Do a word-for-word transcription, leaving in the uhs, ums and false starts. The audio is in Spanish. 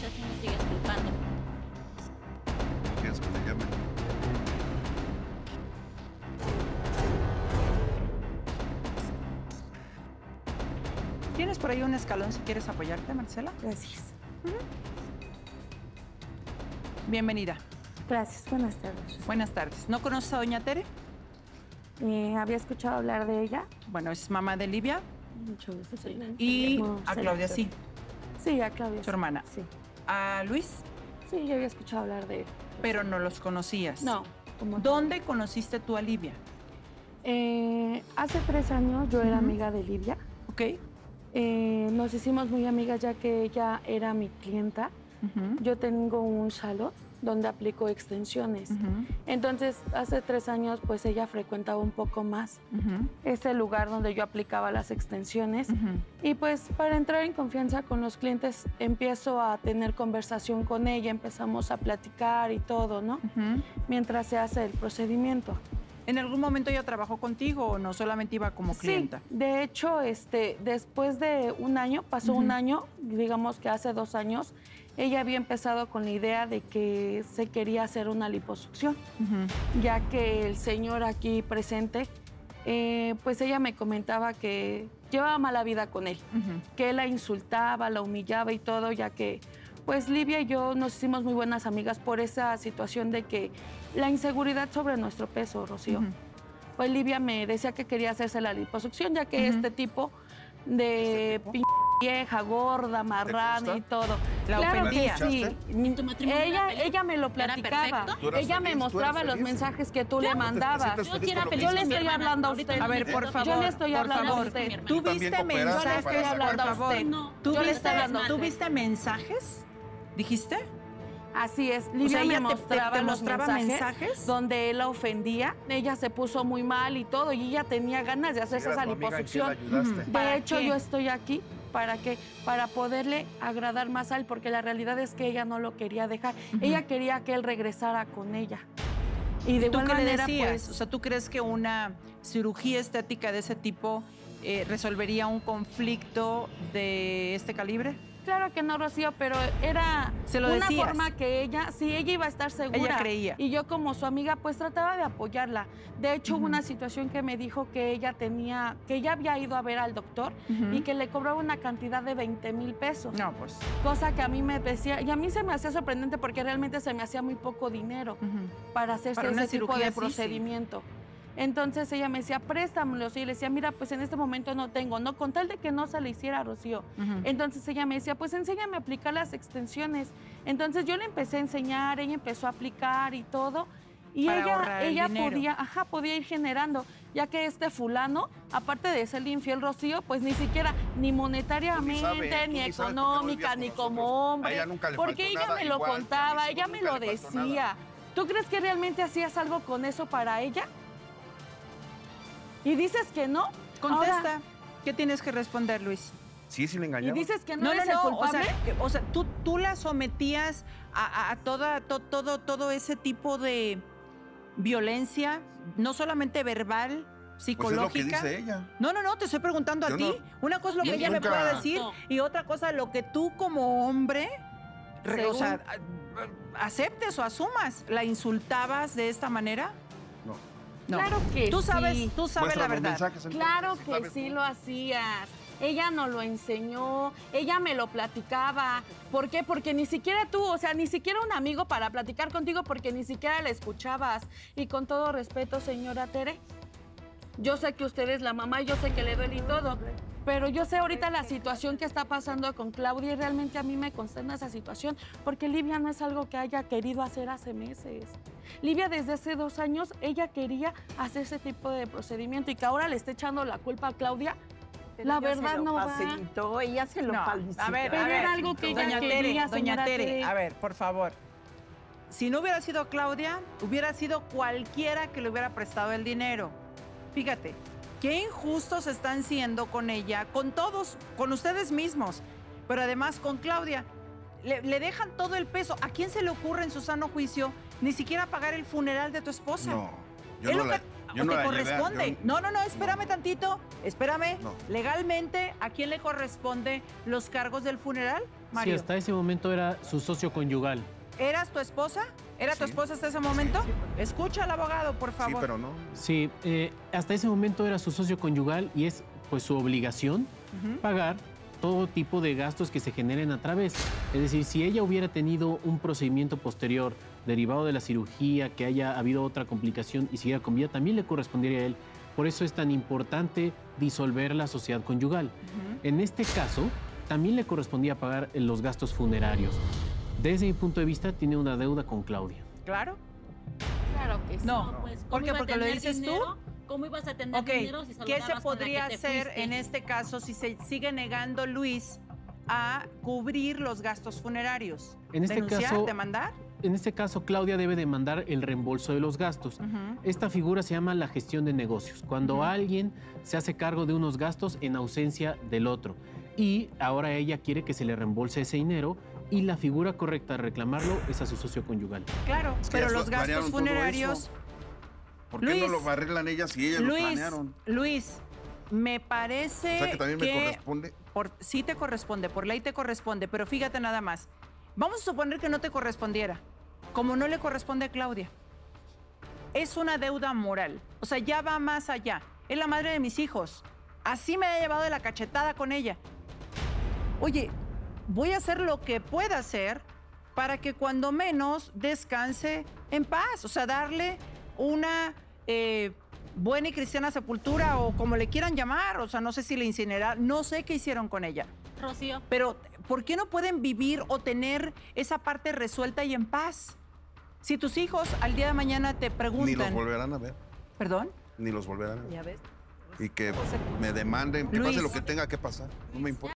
usted sí me sigue culpando. ¿Quieres que le llame? ¿Tienes por ahí un escalón si quieres apoyarte, Marcela? Gracias. Uh-huh. Bienvenida. Gracias, buenas tardes. Buenas tardes. ¿No conoces a doña Tere? Eh, había escuchado hablar de ella. Bueno, es mamá de Livia. Mucho gusto. Sí. Y No, a sí, Claudia, sí. Sí, a Claudia. Su hermana. Sí. ¿A Luis? Sí, yo había escuchado hablar de él. Pero no los conocías. No. Como ¿Dónde tal. conociste tú a Livia? Eh, hace tres años yo era uh-huh. amiga de Livia. Ok. Eh, nos hicimos muy amigas ya que ella era mi clienta. Uh-huh. Yo tengo un salón donde aplico extensiones. Uh-huh. Entonces, hace tres años, pues ella frecuentaba un poco más uh-huh. ese lugar donde yo aplicaba las extensiones. Uh-huh. Y pues para entrar en confianza con los clientes, empiezo a tener conversación con ella, empezamos a platicar y todo, ¿no? Uh-huh. Mientras se hace el procedimiento. ¿En algún momento ella trabajó contigo o no solamente iba como clienta? Sí, de hecho, este, después de un año, pasó uh-huh. un año, digamos que hace dos años, ella había empezado con la idea de que se quería hacer una liposucción, uh-huh. ya que el señor aquí presente, eh, pues ella me comentaba que llevaba mala vida con él, uh-huh. que él la insultaba, la humillaba y todo, ya que pues Livia y yo nos hicimos muy buenas amigas por esa situación de que la inseguridad sobre nuestro peso, Rocío. Uh-huh. Pues Livia me decía que quería hacerse la liposucción, ya que uh-huh. este tipo de ¿Este tipo? vieja, gorda, marrana y todo. ¿La claro ofendía? Que sí. ¿En tu matrimonio ella, ella me lo platicaba. Ella me mostraba los mensajes que tú claro, le mandabas. Yo, yo le estoy hablando a usted. A ver, por favor. Yo le estoy hablando favor. a usted. ¿Tú viste mensajes? Yo le estoy hablando a usted. No, ¿Tú, viste, ¿Tú viste mensajes? ¿Dijiste? Así es, Livia o sea, me te, mostraba, te, te los mostraba mensajes, mensajes donde él la ofendía. Ella se puso muy mal y todo, y ella tenía ganas de hacerse esa liposucción. De hecho, qué? yo estoy aquí para que para poderle agradar más a él, porque la realidad es que ella no lo quería dejar. Uh-huh. Ella quería que él regresara con ella. Y de ¿Tú igual qué manera, le decías? pues, o sea, ¿tú crees que una cirugía estética de ese tipo eh, resolvería un conflicto de este calibre? Claro que no, Rocío, pero era ¿Se lo una decías? forma que ella, sí, ella iba a estar segura. Ella creía. Y yo como su amiga, pues trataba de apoyarla. De hecho, uh-huh. hubo una situación que me dijo que ella tenía, que ella había ido a ver al doctor uh-huh. y que le cobraba una cantidad de veinte mil pesos. No, pues. Cosa que a mí me decía, y a mí se me hacía sorprendente porque realmente se me hacía muy poco dinero uh-huh. para hacerse para ese tipo de procedimiento. Sí, sí. Entonces ella me decía, préstamelo. Y le decía, mira, pues en este momento no tengo, no, con tal de que no se le hiciera, Rocío. Uh-huh. Entonces ella me decía, pues enséñame a aplicar las extensiones. Entonces yo le empecé a enseñar, ella empezó a aplicar y todo. Y Para ella, ella dinero. podía, ajá, podía ir generando, ya que este fulano, aparte de ser infiel, Rocío, pues ni siquiera, ni monetariamente, sabe, ni económica, ni como hombre. A ella nunca le porque ella nada, me lo igual, contaba, ella me lo decía. ¿Tú crees que realmente hacías algo con eso para ella? ¿Y dices que no? Contesta. Ahora, ¿qué tienes que responder, Luis? Sí, sí le engañaba. ¿Y dices que no, no eres no, no, el culpable? O sea, que, o sea tú, tú la sometías a, a, a toda, to, todo, todo ese tipo de violencia, no solamente verbal, psicológica. Pues es lo que dice ella. No, no, no, te estoy preguntando Yo a ti. No, Una cosa es lo que ella nunca... me puede decir no. y otra cosa lo que tú como hombre, re, o sea, aceptes o asumas. ¿La insultabas de esta manera? No. No. Claro que tú sabes, sí. Tú sabes la verdad. Mensajes, entonces, claro ¿sí que sí tú? lo hacías. Ella nos lo enseñó, ella me lo platicaba. ¿Por qué? Porque ni siquiera tú, o sea, ni siquiera un amigo para platicar contigo porque ni siquiera la escuchabas. Y con todo respeto, señora Tere, yo sé que usted es la mamá y yo sé que le duele y todo, pero yo sé ahorita la situación que está pasando con Claudia y realmente a mí me consterna esa situación porque Livia no es algo que haya querido hacer hace meses. Livia desde hace dos años, ella quería hacer ese tipo de procedimiento y que ahora le esté echando la culpa a Claudia. Pero la ella verdad se lo no facilitó, va. ella se lo no, facilitó. A ver, pero a ver, era algo que ella doña quería, Tere, doña Tere, Tere. A ver, por favor. Si no hubiera sido Claudia, hubiera sido cualquiera que le hubiera prestado el dinero. Fíjate, qué injustos están siendo con ella, con todos, con ustedes mismos, pero además con Claudia. Le, le dejan todo el peso. ¿A quién se le ocurre en su sano juicio ni siquiera pagar el funeral de tu esposa? No, yo es no lo la, que yo o no te la corresponde. llevé, yo, no, no, no, espérame no. tantito. Espérame. No. Legalmente, ¿a quién le corresponde los cargos del funeral? Mario. Sí, hasta ese momento era su socio conyugal. ¿Eras tu esposa? ¿Era tu Sí. esposa hasta ese momento? Escucha al abogado, por Sí, favor. pero no. Sí, eh, hasta ese momento era su socio conyugal y es pues su obligación Ujú. pagar todo tipo de gastos que se generen a través. Es decir, si ella hubiera tenido un procedimiento posterior derivado de la cirugía, que haya habido otra complicación y siguiera con vida, también le correspondería a él. Por eso es tan importante disolver la sociedad conyugal. Ujú. En este caso, también le correspondía pagar los gastos funerarios. Desde mi punto de vista, tiene una deuda con Claudia. Claro. Claro que sí. No. Pues, ¿cómo ¿Por qué? iba a ¿Porque lo tener dices tú? dinero? ¿Cómo ibas a tener Ok, dinero si ¿qué se saludabas con la podría que te hacer fuiste? en este caso si se sigue negando Luis a cubrir los gastos funerarios? En este ¿Denunciar? caso- ¿Demandar? En este caso, Claudia debe demandar el reembolso de los gastos. Ujú. Esta figura se llama la gestión de negocios, cuando Ujú. alguien se hace cargo de unos gastos en ausencia del otro. Y ahora ella quiere que se le reembolse ese dinero y la figura correcta de reclamarlo es a su socio conyugal. Claro, Es que pero ya los gastos planearon todo funerarios... eso. ¿Por qué Luis, no lo arreglan ellas y ellas lo Luis, planearon? Luis, me parece O sea que también me corresponde. por, sí te corresponde, por ley te corresponde, pero fíjate nada más. Vamos a suponer que no te correspondiera, como no le corresponde a Claudia. Es una deuda moral, o sea, ya va más allá. Es la madre de mis hijos. Así me ha llevado de la cachetada con ella. Oye, voy a hacer lo que pueda hacer para que cuando menos descanse en paz, o sea, darle una eh, buena y cristiana sepultura o como le quieran llamar, o sea, no sé si le incineraron, no sé qué hicieron con ella, Rocío, pero ¿por qué no pueden vivir o tener esa parte resuelta y en paz? Si tus hijos al día de mañana te Ni los preguntan, volverán a ver. ¿perdón? Ni los volverán a ver. Ya ves. Y que me demanden, que Luis. pase lo que tenga que pasar. No me importa.